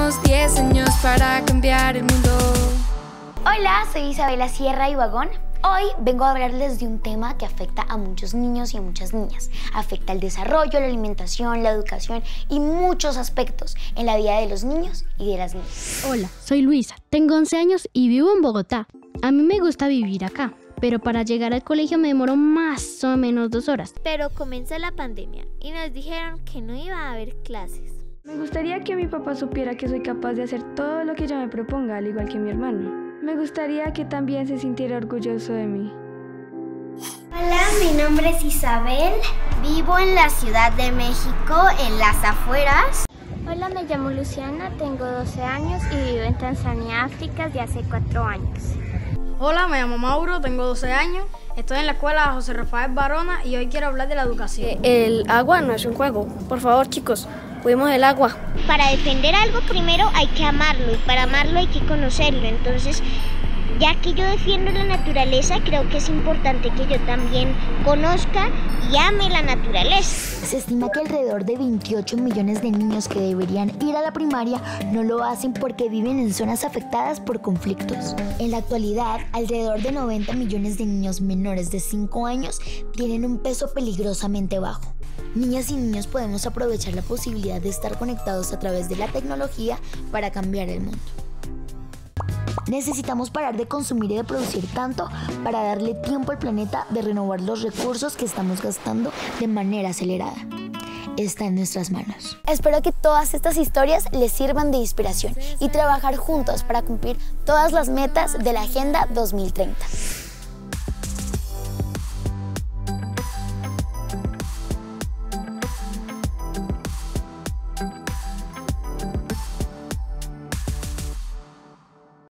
tenemos 10 años para cambiar el mundo. Hola, soy Isabela Sierra Ibagón. Hoy vengo a hablarles de un tema que afecta a muchos niños y a muchas niñas. Afecta el desarrollo, la alimentación, la educación y muchos aspectos en la vida de los niños y de las niñas. Hola, soy Luisa, tengo 11 años y vivo en Bogotá. A mí me gusta vivir acá, pero para llegar al colegio me demoro más o menos 2 horas. Pero comenzó la pandemia y nos dijeron que no iba a haber clases. Me gustaría que mi papá supiera que soy capaz de hacer todo lo que yo me proponga, al igual que mi hermano. Me gustaría que también se sintiera orgulloso de mí. Hola, mi nombre es Isabel. Vivo en la Ciudad de México, en las afueras. Hola, me llamo Luciana, tengo 12 años y vivo en Tanzania, África, desde hace 4 años. Hola, me llamo Mauro, tengo 12 años, estoy en la escuela José Rafael Barona y hoy quiero hablar de la educación. El agua no es un juego. Por favor, chicos, cuidemos el agua. Para defender algo primero hay que amarlo y para amarlo hay que conocerlo. Entonces, ya que yo defiendo la naturaleza, creo que es importante que yo también conozca y ame la naturaleza. Se estima que alrededor de 28 millones de niños que deberían ir a la primaria no lo hacen porque viven en zonas afectadas por conflictos. En la actualidad, alrededor de 90 millones de niños menores de 5 años tienen un peso peligrosamente bajo. Niñas y niños podemos aprovechar la posibilidad de estar conectados a través de la tecnología para cambiar el mundo. Necesitamos parar de consumir y de producir tanto para darle tiempo al planeta de renovar los recursos que estamos gastando de manera acelerada. Está en nuestras manos. Espero que todas estas historias les sirvan de inspiración y trabajar juntos para cumplir todas las metas de la Agenda 2030.